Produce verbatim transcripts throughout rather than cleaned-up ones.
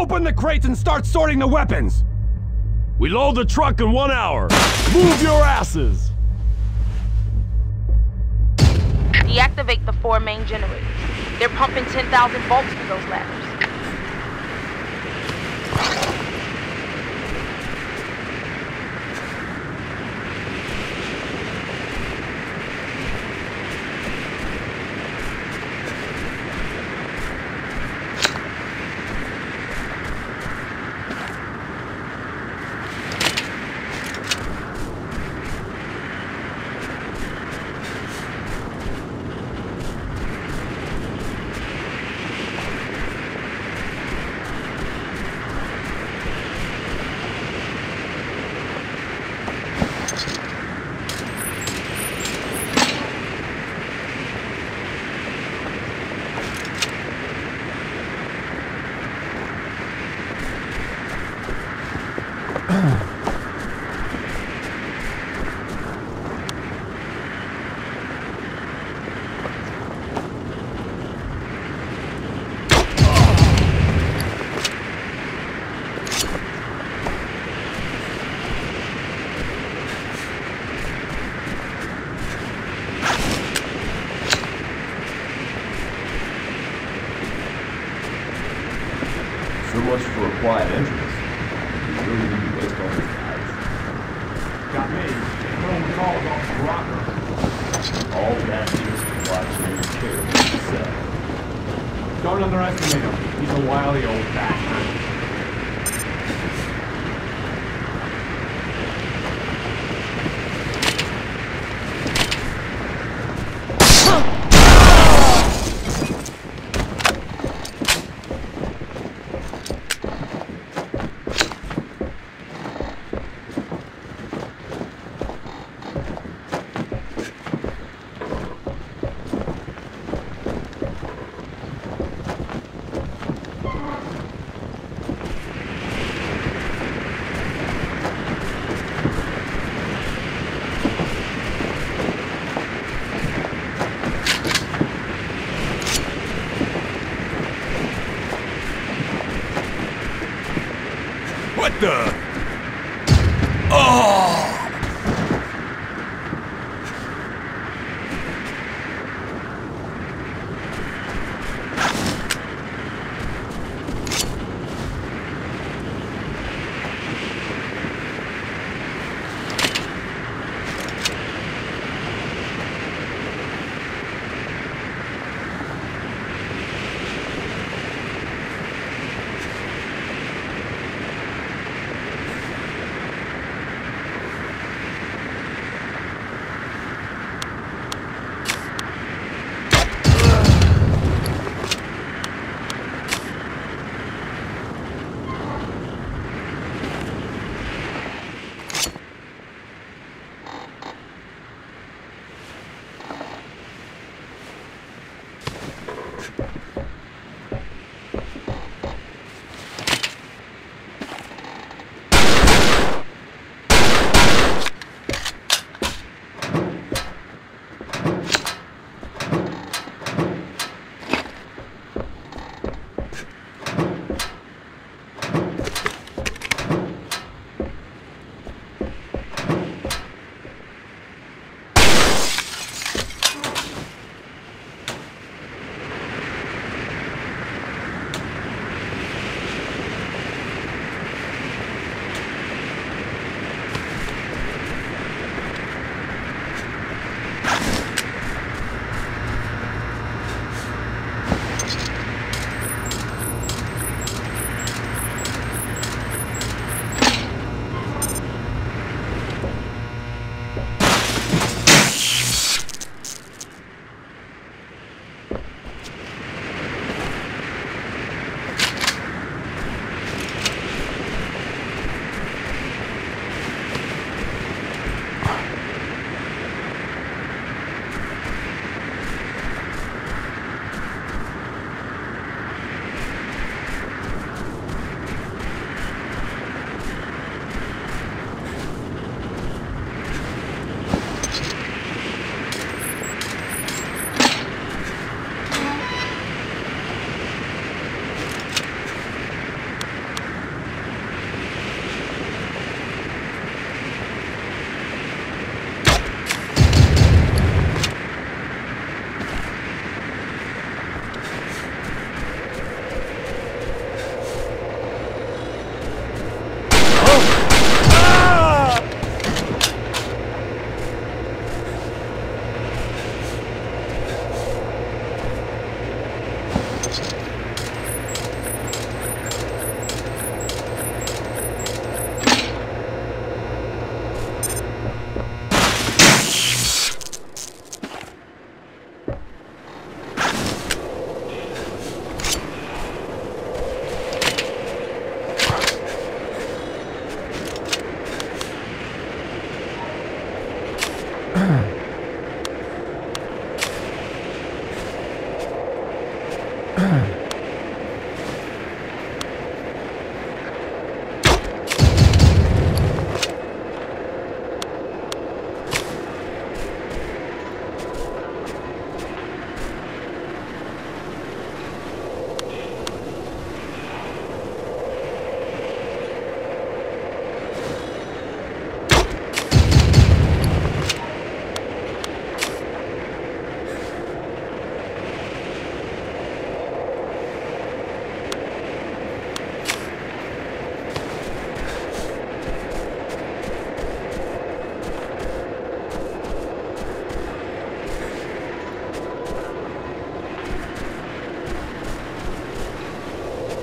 Open the crates and start sorting the weapons! We load the truck in one hour. Move your asses! Deactivate the four main generators. They're pumping ten thousand volts through those ladders. So much for a quiet entrance. You really need to waste all these guys. Got me. Throwing calls off the rocker. All passengers can watch you carefully set. Don't underestimate him. He's a wily old bastard. What the? Oh!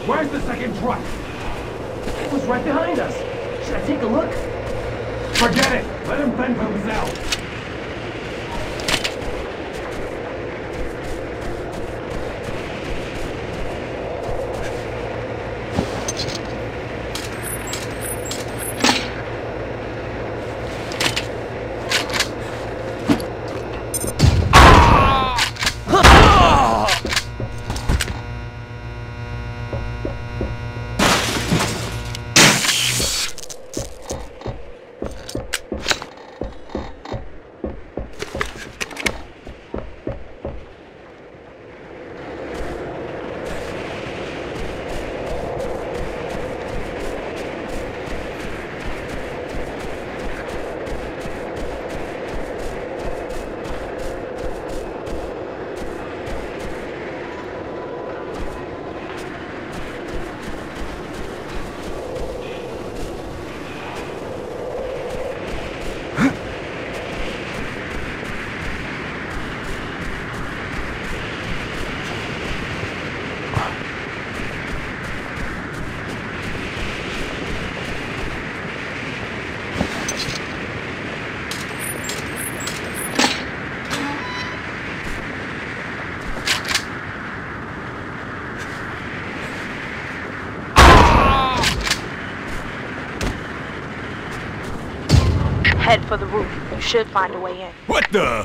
Where's the second truck? It was right behind us. Should I take a look? Forget it! Let him fend for himself! Head for the roof. You should find a way in. What the?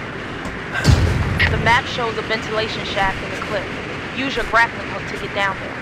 The map shows a ventilation shaft in the cliff. Use your grappling hook to get down there.